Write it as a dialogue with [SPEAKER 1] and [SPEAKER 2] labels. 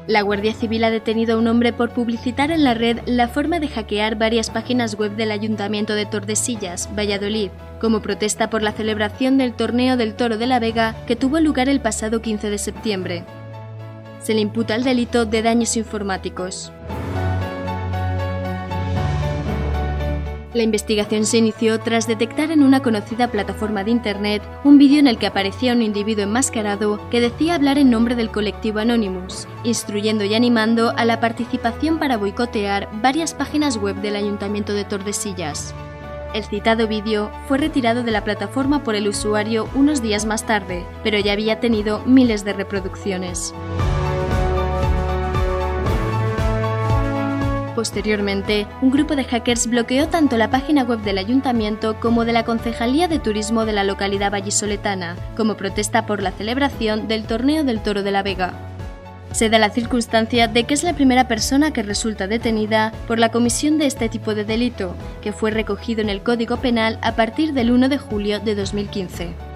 [SPEAKER 1] La Guardia Civil ha detenido a un hombre por publicitar en la red la forma de hackear varias páginas web del Ayuntamiento de Tordesillas, Valladolid, como protesta por la celebración del Torneo del Toro de la Vega que tuvo lugar el pasado 15 de septiembre. Se le imputa el delito de daños informáticos. La investigación se inició tras detectar en una conocida plataforma de internet un vídeo en el que aparecía un individuo enmascarado que decía hablar en nombre del colectivo Anonymous, instruyendo y animando a la participación para boicotear varias páginas web del Ayuntamiento de Tordesillas. El citado vídeo fue retirado de la plataforma por el usuario unos días más tarde, pero ya había tenido miles de reproducciones. Posteriormente, un grupo de hackers bloqueó tanto la página web del ayuntamiento como de la Concejalía de Turismo de la localidad vallisoletana, como protesta por la celebración del Torneo del Toro de la Vega. Se da la circunstancia de que es la primera persona que resulta detenida por la comisión de este tipo de delito, que fue recogido en el Código Penal a partir del 1 de julio de 2015.